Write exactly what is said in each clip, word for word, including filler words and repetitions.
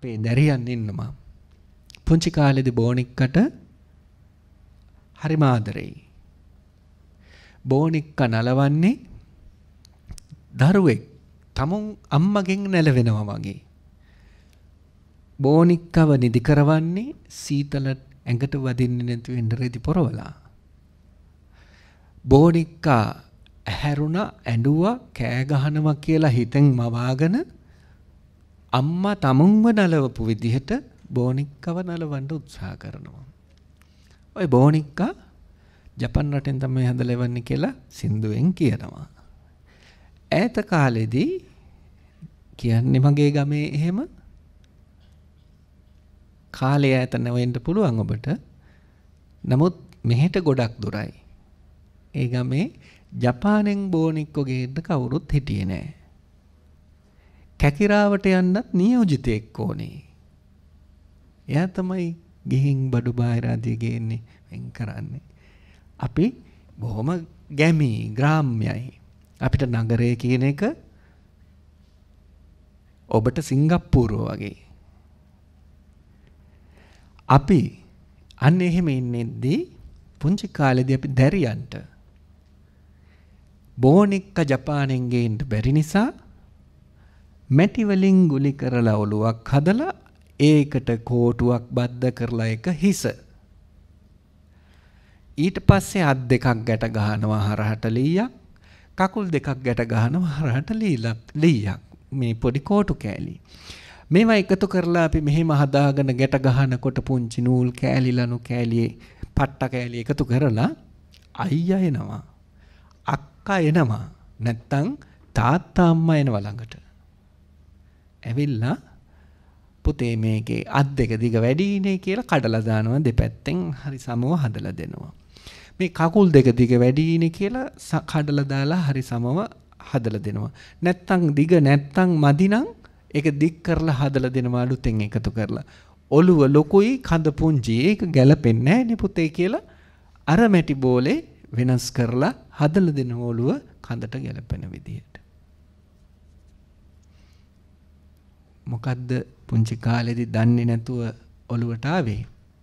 අපේ දැරියන් ඉන්නවා. පුංචි කාලේදී බෝනික්කට හරිම ආදරෙයි. බෝනික්ක නලවන්නේ දරුවෙක් තමුන් අම්මගෙන් නැලවෙනවා වගේ. බෝනික්කව නිදි කරවන්නේ සීතල ඇඟට වදින්නේ නැති වෙන්න රෙදි පොරවලා. බෝනික්කා ඇහැරුණා ඇඬුවා කෑ ගහනවා කියලා හිතෙන් මවාගෙන අම්මා තමුන්ව නලවපු විදිහට බෝනික්කව නලවන්න උත්සාහ කරනවා. ඔය බෝනික්කා ජපන් රටෙන් තමයි හදලා එවන්නේ කියලා සින්දුවෙන් කියනවා. ඈත කාලෙදී කියන්නේ මගේ ගමේ එහෙම කාලය ඈත නැවෙන්න පුළුවන් ඔබට. නමුත් මෙහෙට ගොඩක් දුරයි. ඒ ගමේ ජපානෙන් බෝනික්කෝ ගේන්න කවුරුත් හිටියේ නෑ. කැකිරාවට යන්නත් නියෝජිතයෙක් ඕනේ. එයා තමයි ගිහින් බඩු බාහිර ආදී ගේන්නේ වෙන් කරන්නේ. අපි බොහොම ගැමි ග්‍රාම්‍යයි. අපිට නගරය කියන එක ඔබට සිංගප්පූරුව වගේ. අපි අන්න එහෙම ඉන්නේදී පුංචි කාලේදී අපි දැරියන්ට බෝනික්ක ජපානෙන් ගේන්න බැරි නිසා මැටි වලින් ගුලි කරලා ඔලුවක් හදලා ඒකට කෝටුවක් බද්ධ කරලා එක හිස. ඊට පස්සේ අත් දෙකක් ගැට ගහනවා හරහට ලීයක්, කකුල් දෙකක් ගැට ගහනවා හරහට ලීයක්. මේ පොඩි කෝටු කෑලි. මේවා එකතු කරලා අපි මෙහෙම හදාගෙන ගැට ගහනකොට පුංචි නූල් කෑලි ලනු කෑලි පට්ට කෑලි එකතු කරලා අයියා එනවා. අක්කා එනවා. නැත්තම් තාත්තා අම්මා එනවා ළඟට. ඇවිල්ලා පුතේ මේකේ අත් දෙක දිග වැඩිනේ කියලා කඩලා දානවා දෙපැත්තෙන් හරි සමව හදලා දෙනවා. මේ කකුල් දෙක දිග වැඩිනේ කියලා කඩලා දාලා හරි සමව හදලා දෙනවා. නැත්තම් දිග නැත්තම් මදි නම් ඒක දික් කරලා හදලා දෙනවා අලුතෙන් එකතු කරලා. ඔළුව ලොකුයි කඳ පුංචි ඒක ගැලපෙන්නේ නැහැ නේ පුතේ කියලා අර මැටි බෝලේ වෙනස් කරලා හදලා දෙන ඔළුව කඳට ගැලපෙන විදියට. මොකද්ද පුංචි කාලේදී දන්නේ නැතුව ඔළුවට ආවේ?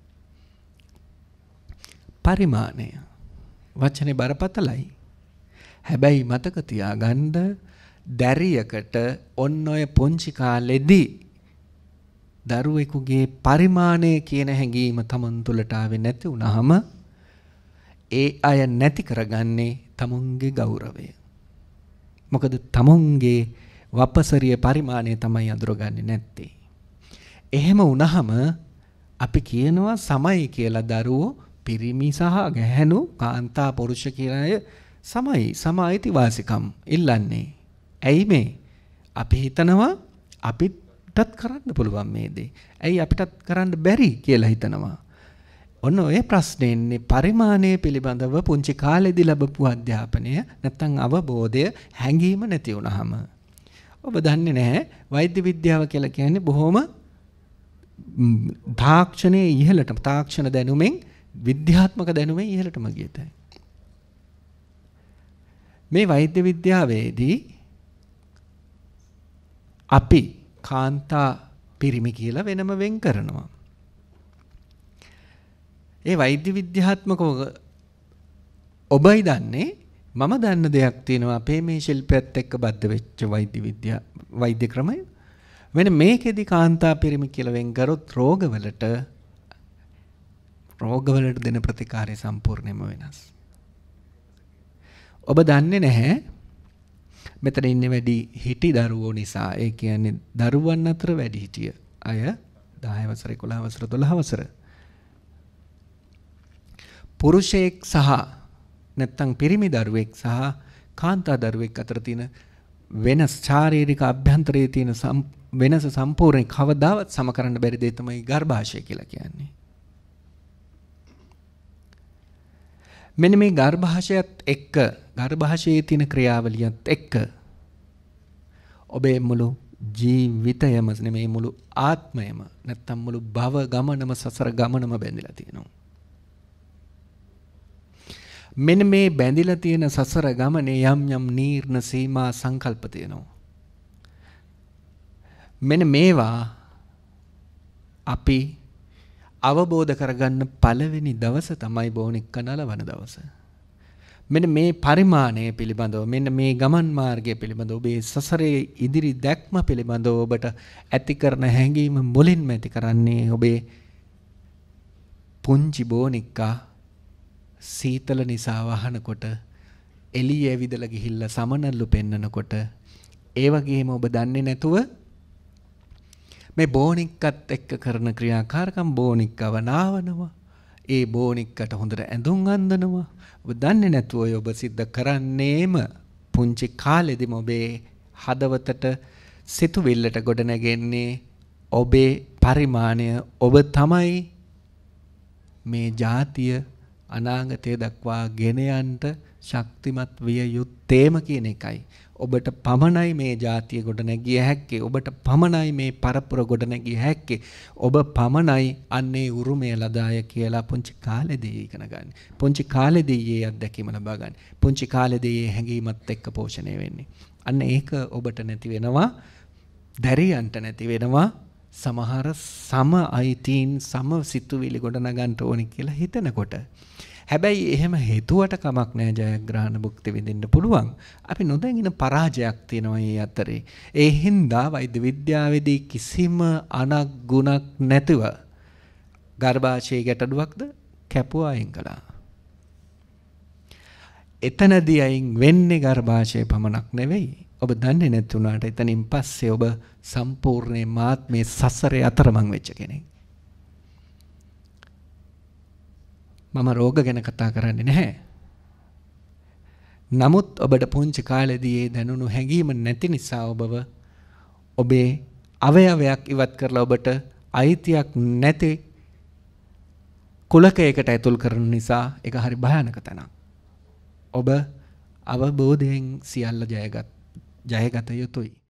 පරිමාණය. වචනේ බරපතලයි. හැබැයි මතක තියාගන්න දැරියකට ඔන්න ඔය පුංචි කාලේදී දරුවෙකුගේ පරිමාණය කියන හැඟීම තමන් තුළට ආවේ නැති වුනහම ඒ අය නැති කරගන්නේ තමුන්ගේ ගෞරවය. මොකද තමුන්ගේ වපසරිය පරිමාණය තමයි අඳුරගන්නේ නැත්තේ. එහෙම වුණහම අපි කියනවා සමයි කියලා දරුවෝ පිරිමි සහ ගැහැණු කාන්තා පුරුෂ කියලා අය සමයි සම අයිතිවාසිකම් ඉල්ලන්නේ. ඇයි මේ? අපි හිතනවා අපිටත් කරන්න පුළුවන් මේ දේ. ඇයි අපිටත් කරන්න බැරි කියලා හිතනවා. ඔන්න ඔය ප්‍රශ්නේ ඉන්නේ පරිමාණය පිළිබඳව පුංචි කාලේදී ලැබපු අධ්‍යාපනය නැත්නම් අවබෝධය හැංගීම නැති වුණාම. ඔබ දන්නේ නැහැ වෛද්‍ය විද්‍යාව කියලා කියන්නේ බොහොම තාක්ෂණයේ ඉහළට තාක්ෂණ දැනුමෙන් විද්‍යාත්මක දැනුමෙන් ඉහළටම ගියතයි. මේ වෛද්‍ය විද්‍යාවේදී අපි කාන්තා පිරිමි කියලා වෙනම වෙන් කරනවා. ඒ වෛද්‍ය විද්‍යාත්මකව ඔබයි දන්නේ මම දන්න දෙයක් තියෙනවා අපේ මේ ශිල්පයත් එක්ක බද්ධ වෙච්ච වෛද්‍ය විද්‍යා වෛද්‍ය ක්‍රමය. වෙන මේකෙදි කාන්තා පිරිමි කියලා වෙන් කරොත් රෝගවලට රෝගවලට දෙන ප්‍රතිකාරය සම්පූර්ණයෙන්ම වෙනස්. ඔබ දන්නේ නැහැ මෙතන ඉන්නේ වැඩි හිටි දරුවෝ නිසා ඒ කියන්නේ දරුවන් අතර වැඩි හිටිය අය දහ වසර එකොළහ වසර දොළහ වසර පුරුෂයෙක් සහ නැත්තම් පිරිමි දරුවෙක් සහ කාන්තා දරුවෙක් අතර තියෙන වෙනස් ශාරීරික අභ්‍යන්තරයේ තියෙන වෙනස සම්පූර්ණ කවදාවත් සම කරන්න බැරි දෙය තමයි ගර්භාෂය කියලා කියන්නේ. මෙන්න මේ ගර්භාෂයත් එක්ක ගර්භාෂයේ තියෙන ක්‍රියාවලියත් එක්ක ඔබේ මුළු ජීවිතයම නෙමෙයි මුළු ආත්මයම නැත්තම් මුළු භව ගමනම සසර ගමනම බැඳිලා තියෙනවා. මෙන්න මේ බැඳිලා තියෙන සසර ගමනේ යම් යම් නීර්ණ සීමා සංකල්ප තියෙනවා. මෙන්න මේවා අපි අවබෝධ කරගන්න පළවෙනි දවස තමයි බෝනික්ක නලවන දවස. මෙන්න මේ පරිමාණය පිළිබඳව මෙන්න මේ ගමන් මාර්ගය පිළිබඳව ඔබේ සසරේ ඉදිරි දැක්ම පිළිබඳව ඔබට ඇති කරන හැඟීම මුලින්ම ඇති කරන්නේ ඔබේ පුංචි බෝනික්කා සීතල නිසා වහනකොට එළිය ඇවිදලා ගිහිල්ලා සමනල්ලු පෙන්නනකොට ඒ වගේම ඔබ දන්නේ නැතුව මේ බෝනික්කත් එක්ක කරන ක්‍රියාකාරකම් බෝනික්කව නාවනවා. ඒ බෝනික්කට හොඳට ඇඳුම් අඳිනවා. ඔබ දන්නේ නැතුව ඔබ සිද්ධ කරන්නේම පුංචි කාලෙදිම ඔබේ හදවතට සිතුවිල්ලට ගොඩ නැගෙන්නේ ඔබේ පරිමාණය ඔබ තමයි මේ ජාතිය අනාගතය දක්වා ගෙන යන්න ශක්තිමත් විය යුත්තේම කියන එකයි. ඔබට පමණයි මේ ජාතිය ගොඩ නැගිය හැක්කේ. ඔබට පමණයි මේ පරපුර ගොඩ නැගිය හැක්කේ. ඔබ පමණයි අන්නේ උරුමය ලදාය කියලා පුංචි කාලේදී ඉගෙන ගන්න. පුංචි කාලේදී මේ අත්දැකීම ලබා ගන්න. පුංචි කාලේදී මේ හැඟීමත් එක්ක පෝෂණය වෙන්නේ. අන්න ඒක ඔබට නැති වෙනවා. දැරියන්ට නැති වෙනවා. සමහර සම අයිතීන් සම සිතුවිලි ගොඩ නගන්න ඕනි කියලා හිතනකොට. හැබැයි එහෙම හේතුවට කමක් නැහැ ජයග්‍රහණ භුක්ති විඳින්න පුළුවන්. අපි නොදැනින පරාජයක් තියෙනවා මේ අතරේ. ඒ හින්දා වෛද්‍ය විද්‍යාවේදී කිසිම අනක් ගුණක් නැතිව ගර්භාෂයේ ගැටලුවක්ද කැපුවා අයින් කළා. එතනදී අයින් වෙන්නේ ගර්භාෂයේ පමණක් නෙවෙයි. ඔබ දන්නේ නැතුණාට එතනින් පස්සේ ඔබ සම්පූර්ණයෙන්ම ආත්මේ සසරේ අතරමං වෙච්ච කෙනෙක්. මම රෝග ගැන කතා කරන්නේ නැහැ. නමුත් ඔබට පුංචි කාලේදී ඒ දැනුණු හැඟීම නැති නිසා ඔබව ඔබේ අවයවයක් ඉවත් කරලා ඔබට අයිතියක් නැති කුලකයකට ඇතුල් කරන නිසා ඒක හරි භයානක තැනක්. ඔබ අවබෝධයෙන් සියල්ල ජයගත් ජයගත යුතුයි.